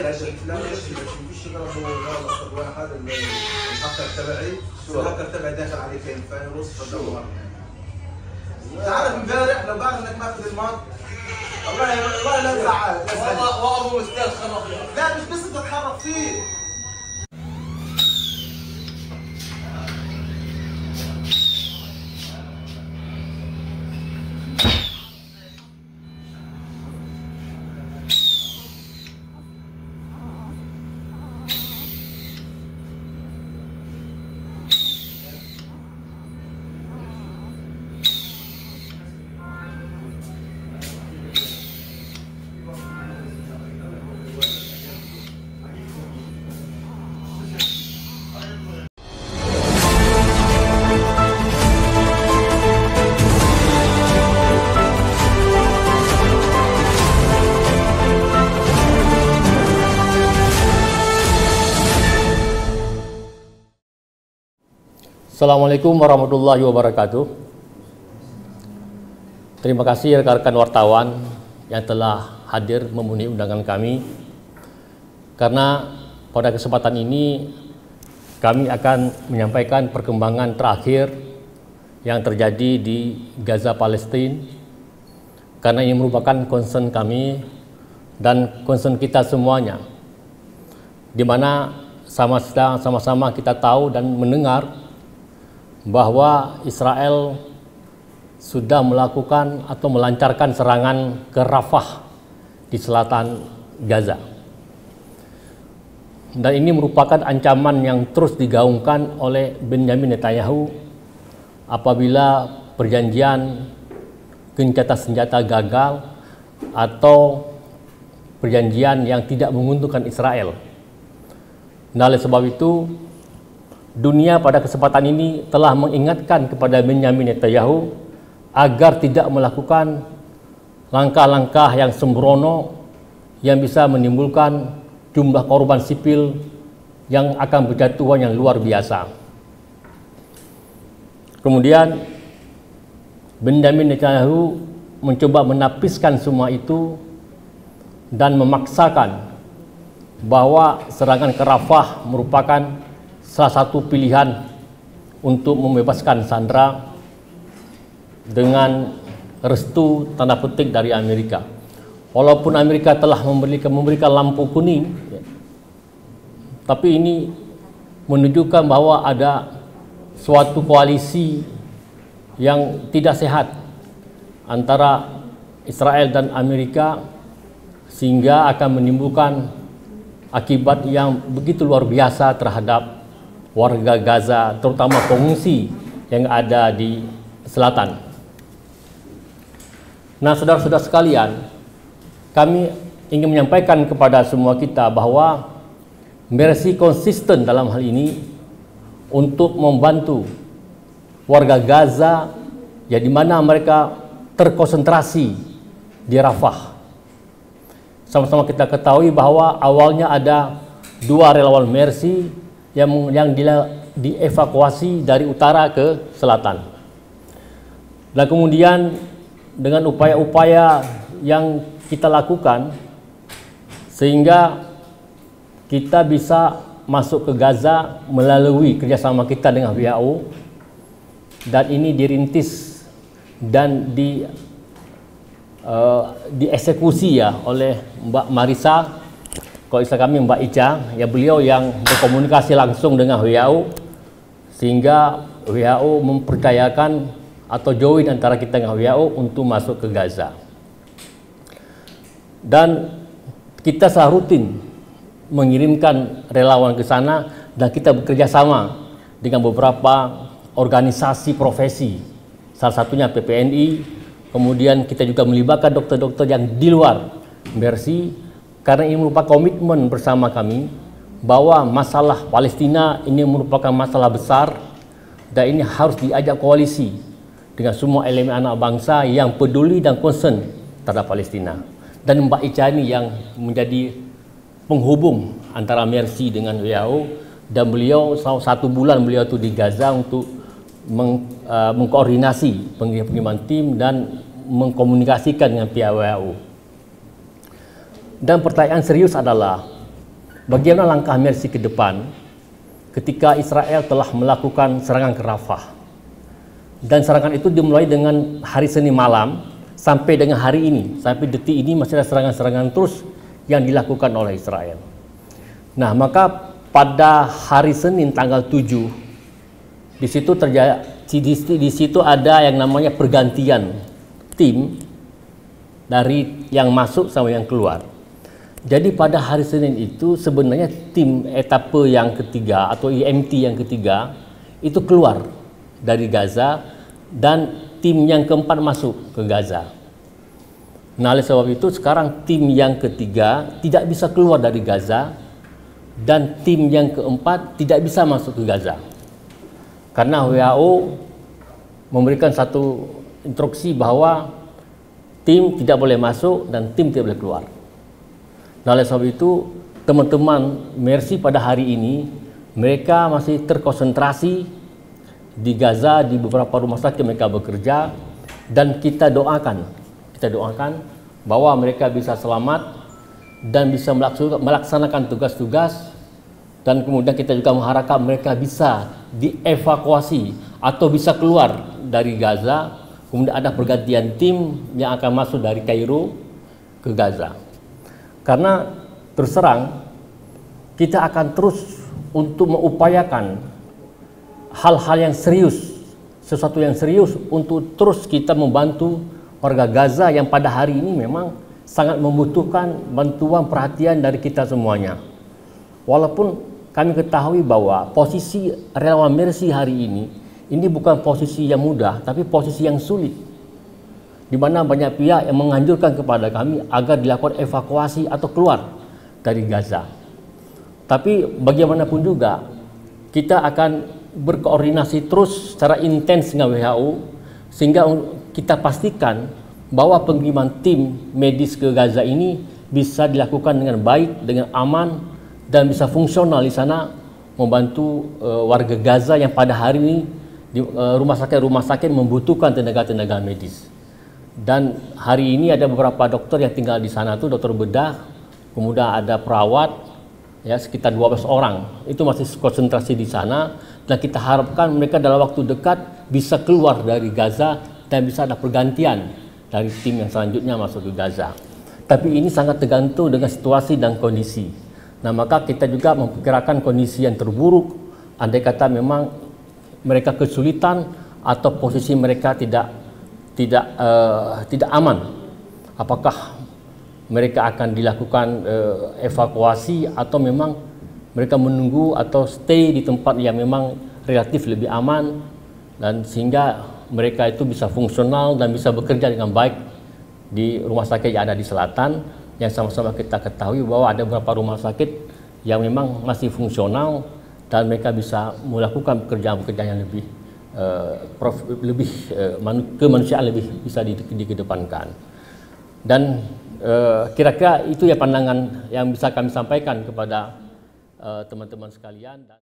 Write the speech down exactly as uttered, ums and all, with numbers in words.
لا مش ضربوا غلط واحد الهاكر تبعي الهاكر تبعي داخل عليه فين فيروس فدور. تعرف امبارح لو بعرف انك ماخذ الماء والله والله لا تزعل والله وابو استاذ خرف لا مش بس تتخرف فيه. Assalamualaikum warahmatullahi wabarakatuh. Terima kasih rekan-rekan wartawan yang telah hadir memenuhi undangan kami. Karena pada kesempatan ini kami akan menyampaikan perkembangan terakhir yang terjadi di Gaza, Palestina. Karena ini merupakan concern kami dan concern kita semuanya. Di mana sama-sama kita tahu dan mendengar bahwa Israel sudah melakukan atau melancarkan serangan ke Rafah di selatan Gaza. Dan ini merupakan ancaman yang terus digaungkan oleh Benjamin Netanyahu apabila perjanjian gencatan senjata gagal atau perjanjian yang tidak menguntungkan Israel. Nah, oleh sebab itu dunia pada kesempatan ini telah mengingatkan kepada Benjamin Netanyahu agar tidak melakukan langkah-langkah yang sembrono yang bisa menimbulkan jumlah korban sipil yang akan berjatuhan yang luar biasa. Kemudian Benjamin Netanyahu mencoba menapiskan semua itu dan memaksakan bahwa serangan ke Rafah merupakan salah satu pilihan untuk membebaskan sandera dengan restu tanda petik dari Amerika. Walaupun Amerika telah memberikan, memberikan lampu kuning, ya, tapi ini menunjukkan bahwa ada suatu koalisi yang tidak sehat antara Israel dan Amerika sehingga akan menimbulkan akibat yang begitu luar biasa terhadap warga Gaza, terutama pengungsi yang ada di selatan. Nah, saudara-saudara sekalian, kami ingin menyampaikan kepada semua kita bahwa Mercy konsisten dalam hal ini untuk membantu warga Gaza, ya, di mana mereka terkonsentrasi di Rafah. Sama-sama kita ketahui bahwa awalnya ada dua relawan Mercy yang yang dievakuasi dari utara ke selatan. Dan kemudian dengan upaya-upaya yang kita lakukan sehingga kita bisa masuk ke Gaza melalui kerjasama kita dengan W H O, dan ini dirintis dan di uh, dieksekusi ya oleh Mbak Marisa, kalau istilah kami Mbak Ica, ya, beliau yang berkomunikasi langsung dengan W H O sehingga W H O mempercayakan atau join antara kita dengan W H O untuk masuk ke Gaza. Dan kita selalu rutin mengirimkan relawan ke sana dan kita bekerja sama dengan beberapa organisasi profesi, salah satunya P P N I. Kemudian kita juga melibatkan dokter-dokter yang di luar Mercy, karena ini merupakan komitmen bersama kami bahwa masalah Palestina ini merupakan masalah besar dan ini harus diajak koalisi dengan semua elemen anak bangsa yang peduli dan concern terhadap Palestina. Dan Mbak Ica ini yang menjadi penghubung antara Mercy dengan W H O, dan beliau selama satu bulan beliau itu di Gaza untuk meng, uh, mengkoordinasi pengiriman tim dan mengkomunikasikan dengan pihak W H O. Dan pertanyaan serius adalah, bagaimana langkah Mercy ke depan ketika Israel telah melakukan serangan ke Rafah. Dan serangan itu dimulai dengan hari Senin malam sampai dengan hari ini, sampai detik ini masih ada serangan-serangan terus yang dilakukan oleh Israel. Nah, maka pada hari Senin tanggal tujuh, di situ terjadi di, di situ ada yang namanya pergantian tim dari yang masuk sama yang keluar. Jadi pada hari Senin itu sebenarnya tim etape yang ketiga atau E M T yang ketiga itu keluar dari Gaza dan tim yang keempat masuk ke Gaza. Nah, oleh sebab itu sekarang tim yang ketiga tidak bisa keluar dari Gaza dan tim yang keempat tidak bisa masuk ke Gaza. Karena W H O memberikan satu instruksi bahwa tim tidak boleh masuk dan tim tidak boleh keluar. Nah, oleh sebab itu teman-teman Mercy pada hari ini mereka masih terkonsentrasi di Gaza, di beberapa rumah sakit mereka bekerja, dan kita doakan, kita doakan bahwa mereka bisa selamat dan bisa melaksanakan tugas-tugas, dan kemudian kita juga mengharapkan mereka bisa dievakuasi atau bisa keluar dari Gaza. Kemudian ada pergantian tim yang akan masuk dari Kairo ke Gaza. Karena terus terang kita akan terus untuk mengupayakan hal-hal yang serius, sesuatu yang serius untuk terus kita membantu warga Gaza yang pada hari ini memang sangat membutuhkan bantuan perhatian dari kita semuanya. Walaupun kami ketahui bahwa posisi relawan Mercy hari ini ini bukan posisi yang mudah, tapi posisi yang sulit, di mana banyak pihak yang menganjurkan kepada kami agar dilakukan evakuasi atau keluar dari Gaza. Tapi bagaimanapun juga kita akan berkoordinasi terus secara intens dengan W H O sehingga kita pastikan bahwa pengiriman tim medis ke Gaza ini bisa dilakukan dengan baik, dengan aman, dan bisa fungsional di sana membantu uh, warga Gaza yang pada hari ini di uh, rumah sakit-rumah sakit membutuhkan tenaga-tenaga medis. Dan hari ini ada beberapa dokter yang tinggal di sana tuh, dokter bedah, kemudian ada perawat, ya sekitar dua belas orang. Itu masih konsentrasi di sana, dan kita harapkan mereka dalam waktu dekat bisa keluar dari Gaza dan bisa ada pergantian dari tim yang selanjutnya masuk ke Gaza. Tapi ini sangat tergantung dengan situasi dan kondisi. Nah, maka kita juga memperkirakan kondisi yang terburuk, andai kata memang mereka kesulitan atau posisi mereka tidak tidak uh, tidak aman, apakah mereka akan dilakukan uh, evakuasi atau memang mereka menunggu atau stay di tempat yang memang relatif lebih aman, dan sehingga mereka itu bisa fungsional dan bisa bekerja dengan baik di rumah sakit yang ada di selatan, yang sama-sama kita ketahui bahwa ada beberapa rumah sakit yang memang masih fungsional dan mereka bisa melakukan pekerjaan-pekerjaan yang lebih Uh, prof, lebih uh, manu, kemanusiaan lebih bisa dikedepankan. Dan kira-kira uh, itu ya pandangan yang bisa kami sampaikan kepada teman-teman uh, sekalian.